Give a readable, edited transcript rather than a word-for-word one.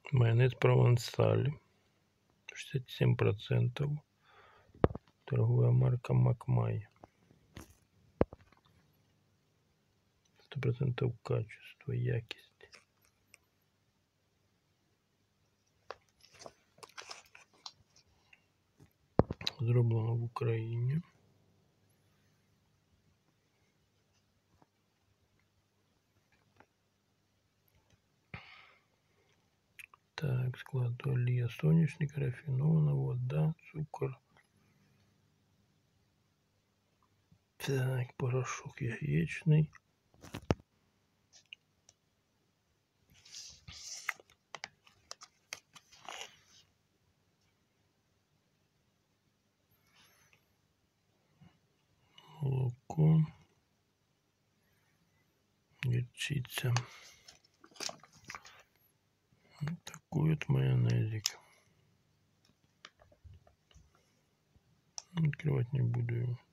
Майонез провансаль 67%. Торговая марка Макмай. 100% качества, якість. Зроблено в Україні. Так, склад: олія соняшника, рафінована, вода, цукор. Так, порошок яєчний. Молоко. Горчица. Вот такой вот майонезик. Открывать не буду его.